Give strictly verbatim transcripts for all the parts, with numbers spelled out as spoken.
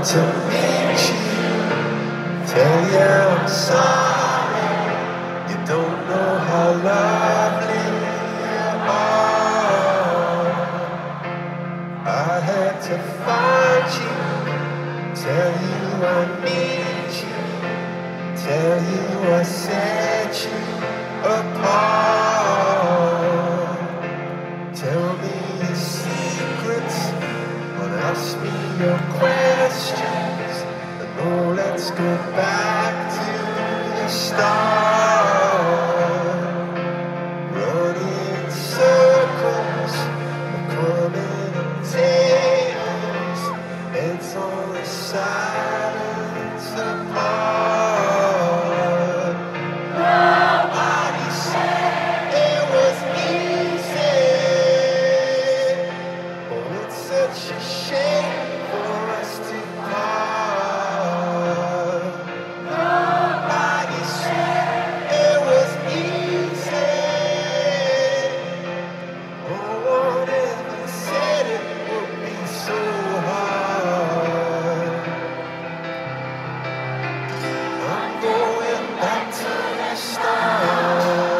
want to meet you, tell you I'm sorry. You don't know how lovely you are. I had to find you, tell you I need you, tell you I set you apart. Tell me your secrets, or ask me your questions, and oh, let's go back to the start. Running circles, coming in tails, it's on the silence apart. Nobody said it was easy. Oh, it's such a shame for us to part. Nobody said it was easy. Oh, what if they said it would be so hard? I'm going back to the start.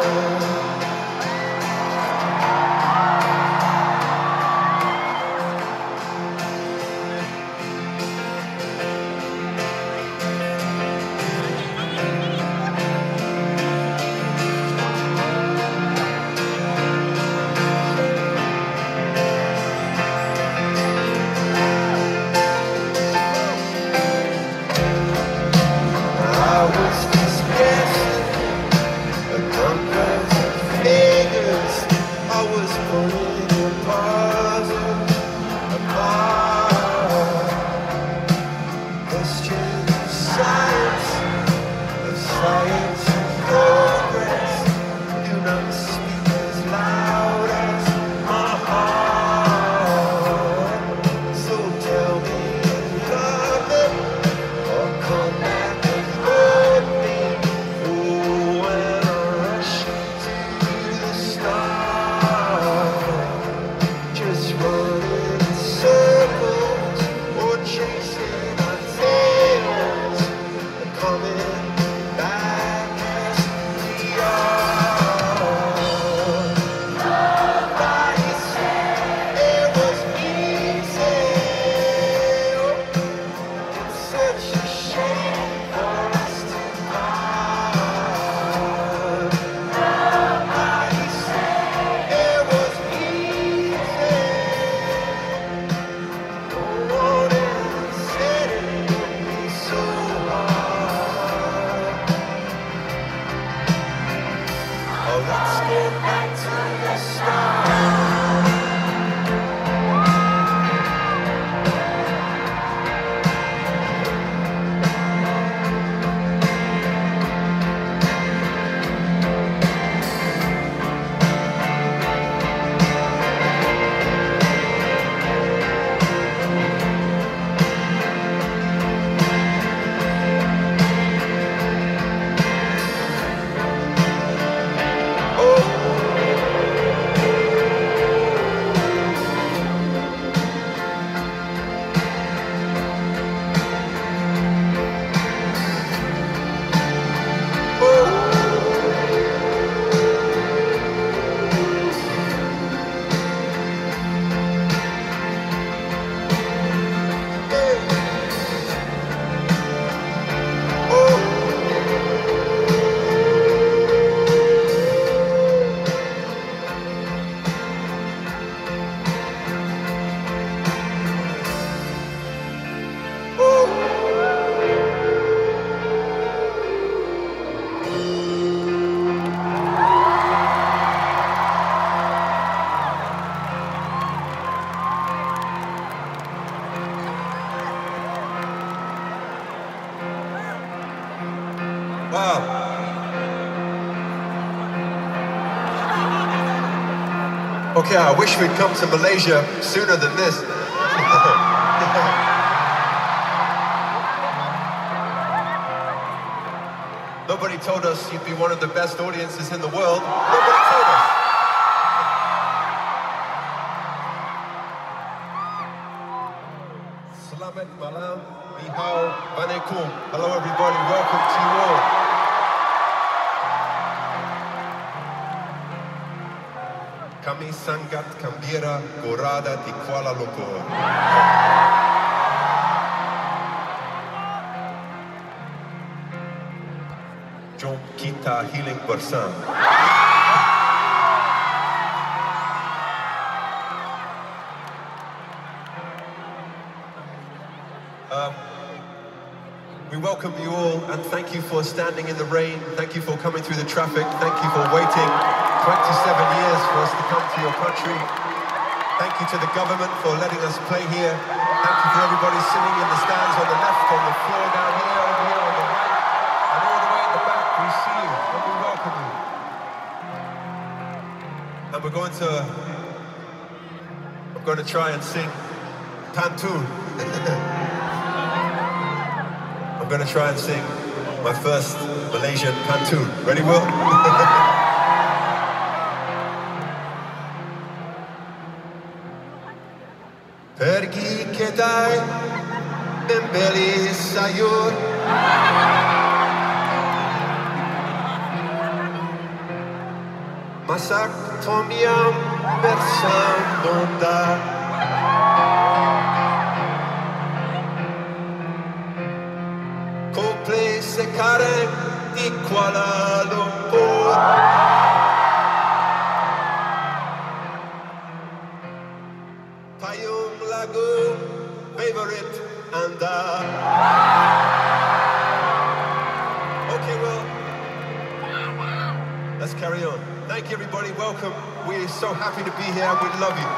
I was just guessing the numbers and figures. I was pulling your puzzle apart. Question of science, of science and progress. Do not speak as loud as my heart. So tell me you love it, or come back and hold me. Oh, when I rush to the start, just running in circles or chasing our tails and coming back as we are. Nobody said it was easy. It's such a shame for us to part. Nobody said it was easy. No one ever said it would be so hard. Oh, let's go back to the start. Wow. Okay, I wish we'd come to Malaysia sooner than this. Nobody told us you'd be one of the best audiences in the world. Nobody told us. Selamat malam. Ni hao, Vanekum. Hello everybody, welcome to you all. Kami sangat gembira berada di Kuala Lumpur. Jom kita healing bersama. Um, we welcome you all and thank you for standing in the rain. Thank you for coming through the traffic. Thank you for waiting twenty-seven years for us to come to your country. Thank you to the government for letting us play here. Thank you for everybody sitting in the stands on the left, on the floor down here, over here on the right, and all the way at the back. We see you and we welcome you. And we're going to, I'm going to try and sing Pantun. I'm going to try and sing my first Malaysian Pantun. Ready, Will? Pergi kedai membeli sayur, masak tom yum bersambunda. Coldplay sekarang di Kuala Lumpur. Payung lagu favorite anda. Okay, well, let's carry on. Thank you, everybody. Welcome. We're so happy to be here. We love you.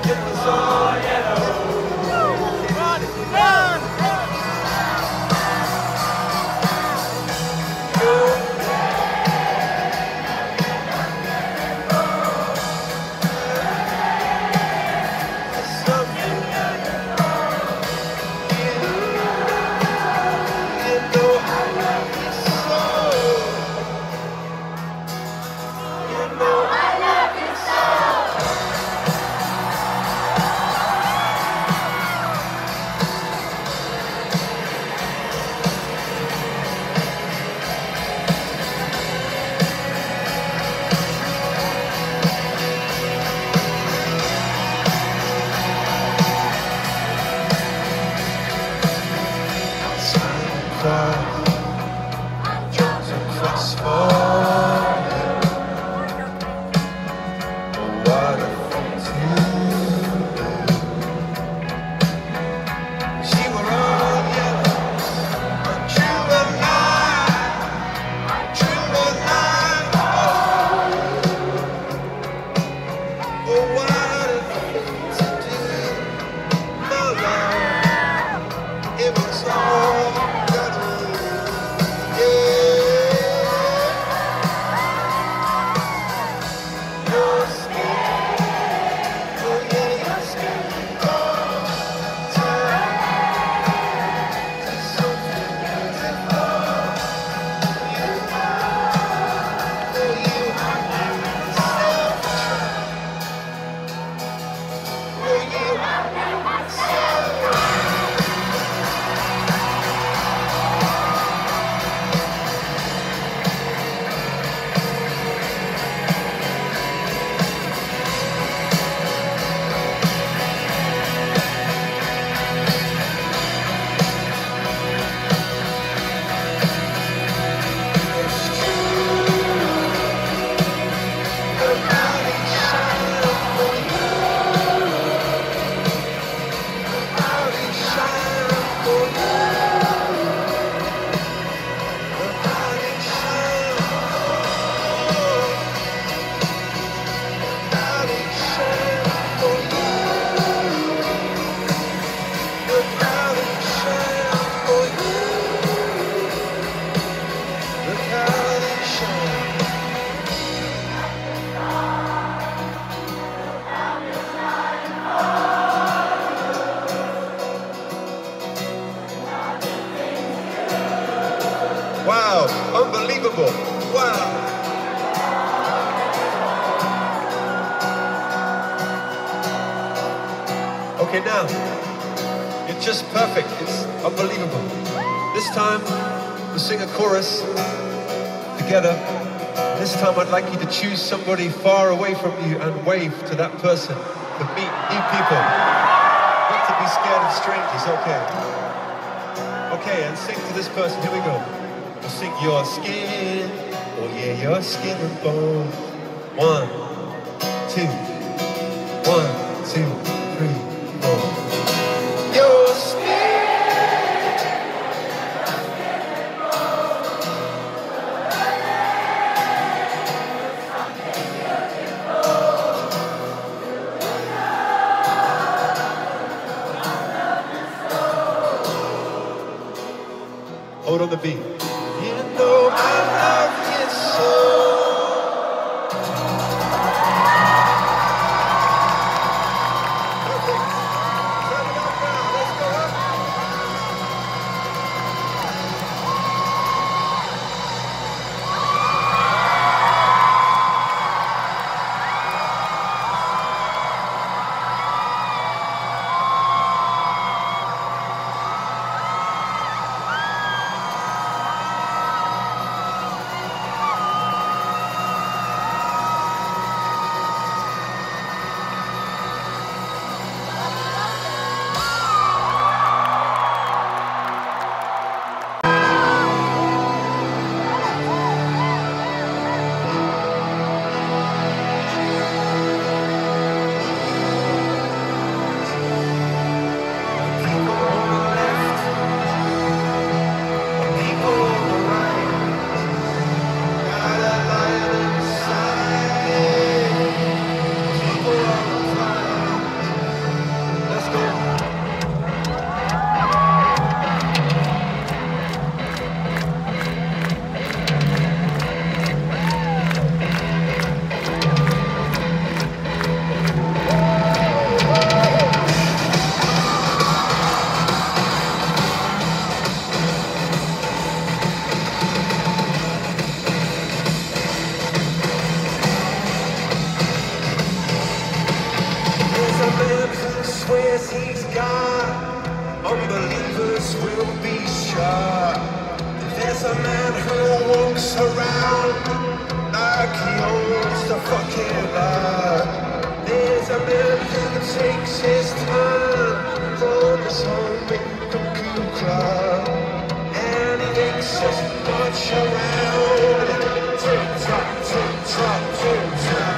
It was all yellow. Run, run! Wow, unbelievable. Wow. Okay, now, you're just perfect. It's unbelievable. This time, we'll sing a chorus together. This time, I'd like you to choose somebody far away from you and wave to that person to meet new people. Not to be scared of strangers, okay? Okay, and sing to this person. Here we go. We'll sing your skin, oh yeah, your skin and bones. One, two, one, two, three, four. Your skin, hold on the beat. You know I love you so. sky, unbelievers will be shot. There's a man who walks around like he owns the fucking lot. There's a man who takes his time from his home in Cuckoo Club, and he makes us march around. Tick tock, tick tock, tick tock.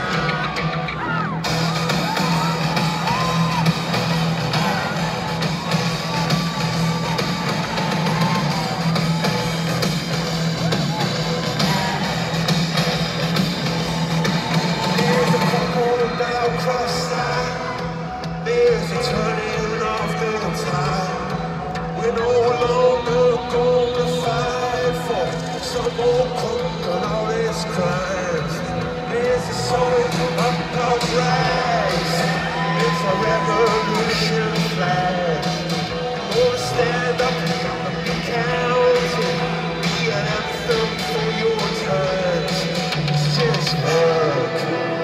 There's a turning off the tide. We're no longer gonna fight for some old punk and all his crimes. There's a song about rise. It's a revolution flag. Gonna stand up and be counted. Be an anthem for your times. It's just work.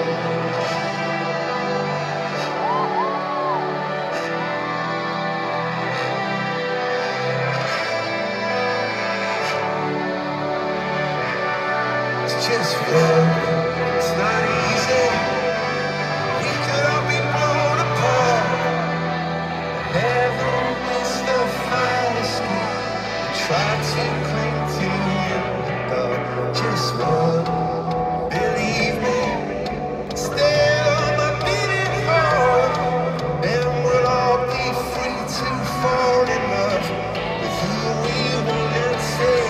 Just work, it's not easy. We could all be blown apart. Heaven is the fire escape. We try to cling to in the dark. Just one, believe me. Stay on my beating heart. Then we'll all be free to fall in love with who we want and say.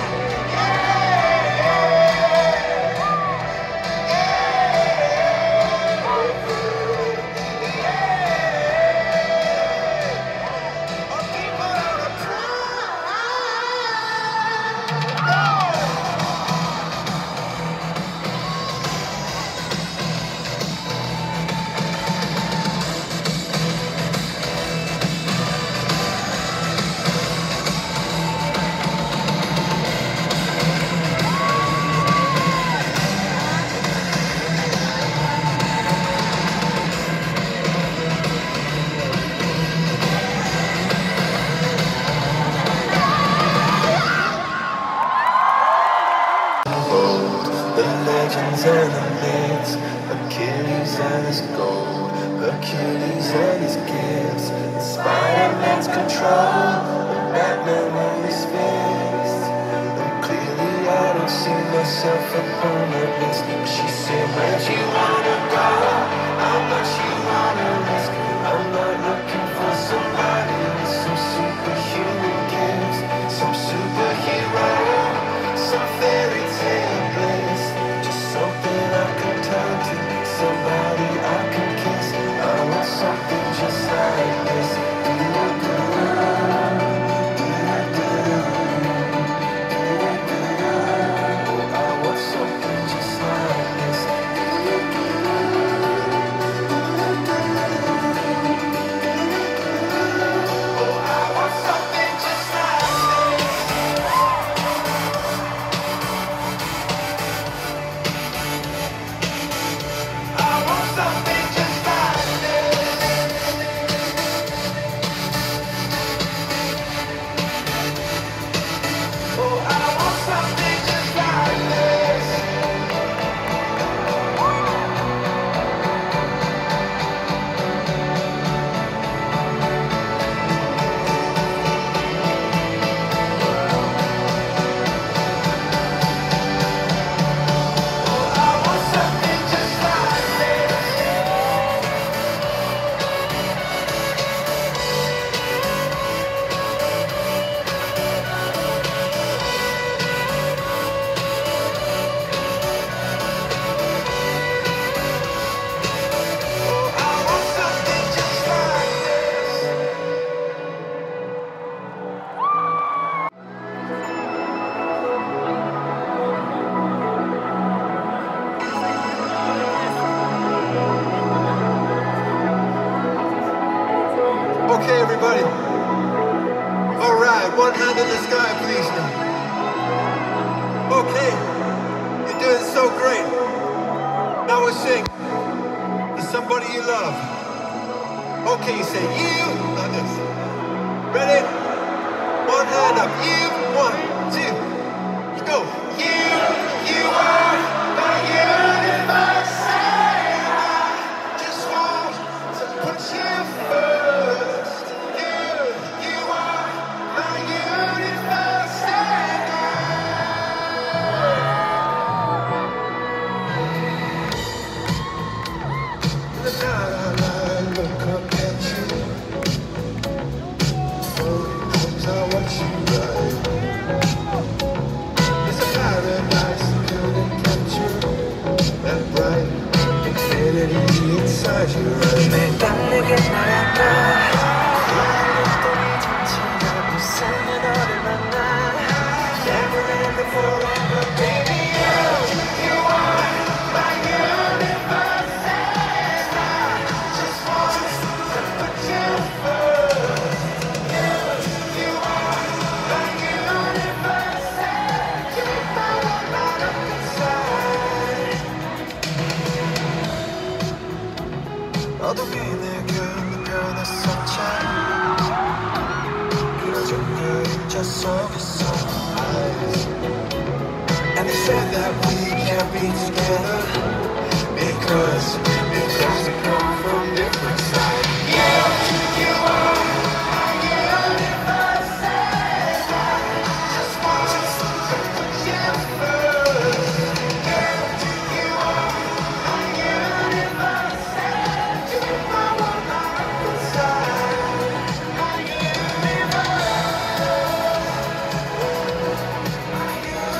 The legends and the myths, Achilles and his gold, Hercules and his gifts, Spider-Man's control, and Batman and his fist. And clearly I don't see myself upon that list. But she said, where'd you wanna go? How much you wanna risk? I'm not looking for somebody with some superhuman gifts, some superhero, some fairy tale bliss. Something I can turn to, somebody I can kiss. I want something just like this. I want something just like this. Oh, I want something just like this. Something just like this. Oh, I want something just like this. Oh, I want something just like this. Okay, everybody. All right, one hand in the sky, please. Okay, you're doing so great. Now we'll sing to somebody you love. Okay, say you, like this. Ready? One hand up. You, one, two, go. You, you are my universe. I just want to put you first. You, you are my universe. In the night I look up at you. Homes I watch you ride. It's a paradise I couldn't capture. That bright infinity inside you right. 매일 밤 내게 날아가. 또 정치가 불쌍해 너를 만나. Never and forever, baby. You, you are my universe. And I just want to put you first. You, you are my universe. And keep my heart up inside. 어둠이 내 곁을 변했었잖아. 그려진 그림자 속에서 eyes. And they said that we can't be together Because, because we come from different sides. You, you are my universe. And I just want to put you first. You, you are my universe. And keep my one heart up inside. My universe. My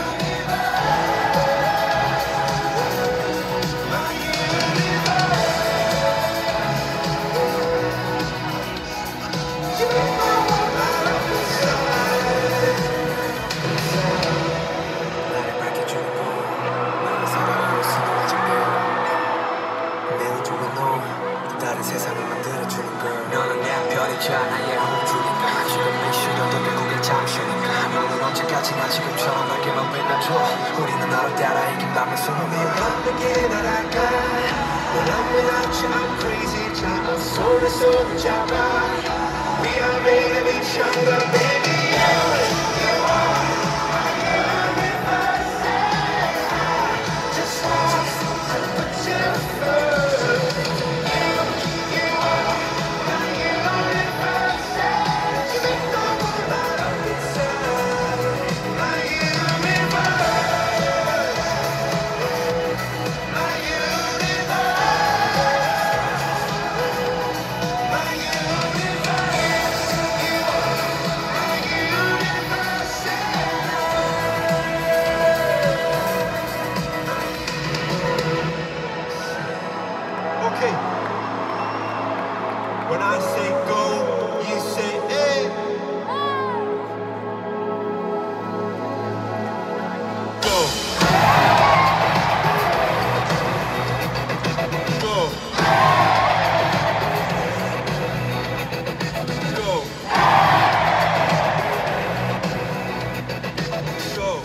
나를 밝혀주는 건 나를 사랑할 수 있는 와중들 내 우주에 너 다른 세상을 만들어주는 걸 너는 내 별이자 나의 호주니까 지금의 시련도 결국엔 잠시니까 너는 언제까지나 지금처럼 날개만 빌려줘 우리는 너를 따라 이긴 밤의 소름이 바쁘게 날아가 When I'm without you I'm crazy 자 손에 손을 잡아 We are made of each other baby yeah. You are my universe and I just want to put you first. You, you are my universe and you make the world light up inside. My universe, my universe, my universe. You are my universe and Okay. When I say go, you say eh. Go. Go. Go. Go.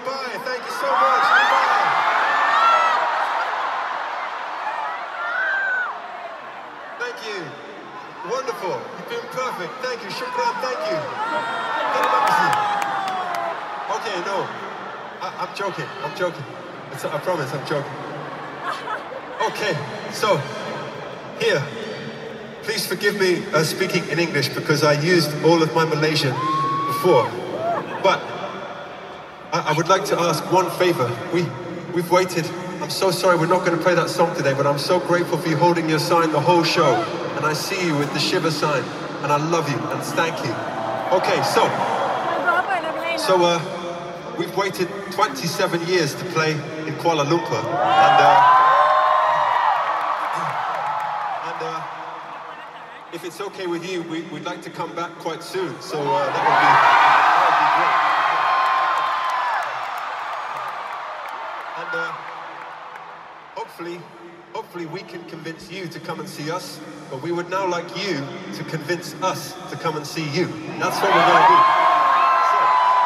goodbye. Thank you so much. Goodbye. Thank you. Wonderful. You've been perfect. Thank you. Shukran. Thank you. Okay, no. I, I'm joking. I'm joking. It's, I promise, I'm joking. Okay, so, here. Please forgive me uh, speaking in English because I used all of my Malaysian before. But I, I would like to ask one favor. We, we've waited. I'm so sorry we're not going to play that song today, but I'm so grateful for you holding your sign the whole show. And I see you with the Shiva sign. And I love you, and thank you. Okay, so, so uh, we've waited twenty-seven years to play in Kuala Lumpur. And, uh, and uh, if it's okay with you, we, we'd like to come back quite soon. So uh, that would be, that would be great. And uh, hopefully, hopefully we can convince you to come and see us, but we would now like you to convince us to come and see you. That's what we're going to do. So,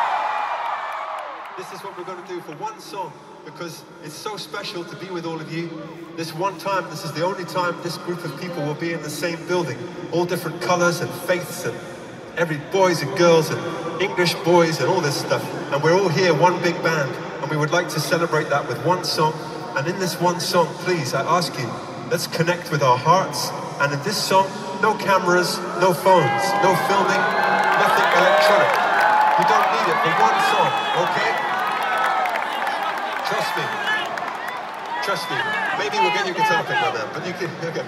this is what we're going to do for one song, because it's so special to be with all of you. This one time, this is the only time this group of people will be in the same building. All different colors and faiths and every boys and girls and English boys and all this stuff. And we're all here, one big band. And we would like to celebrate that with one song. And in this one song, please, I ask you, let's connect with our hearts. And in this song, no cameras, no phones, no filming, nothing electronic. You don't need it for one song, okay? Trust me. Trust me. Maybe we'll get your guitar picked by then, but you can, okay.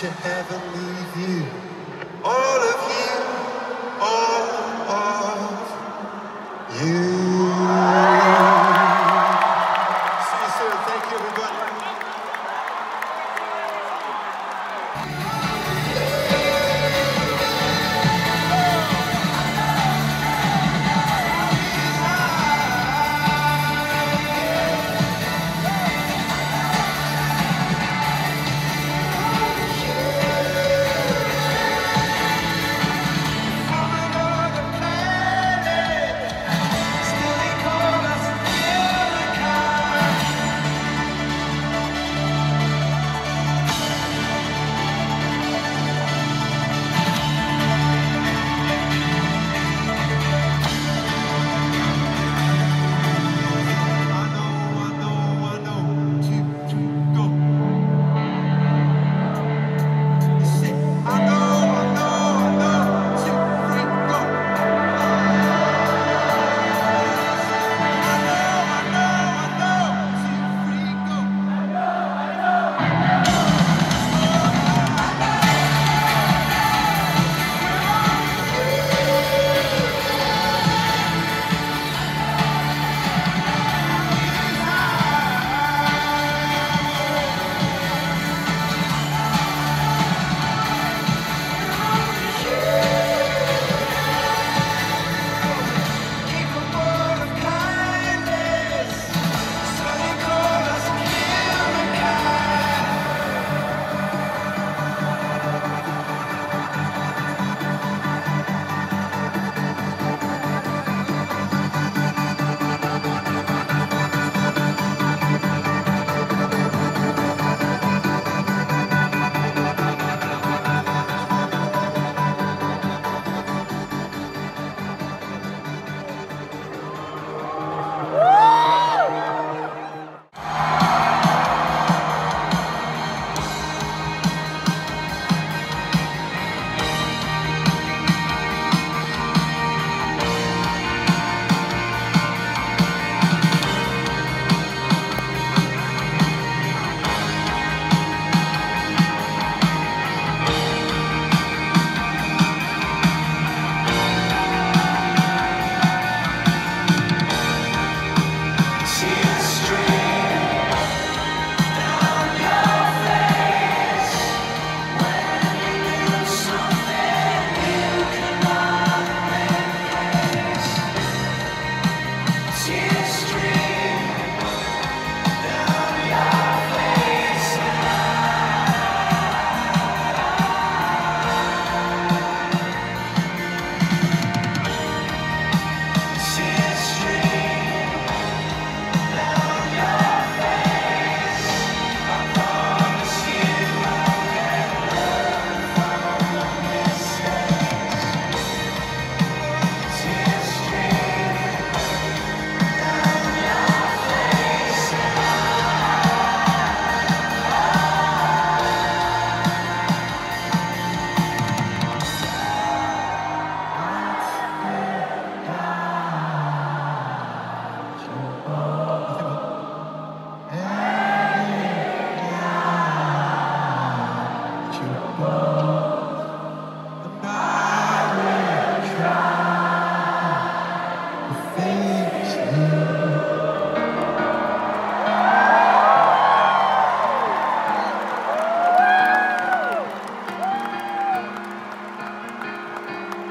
such a heavenly view. All of you, all of you. See you soon. Thank you, everybody.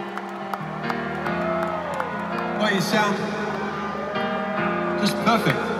You sound just perfect.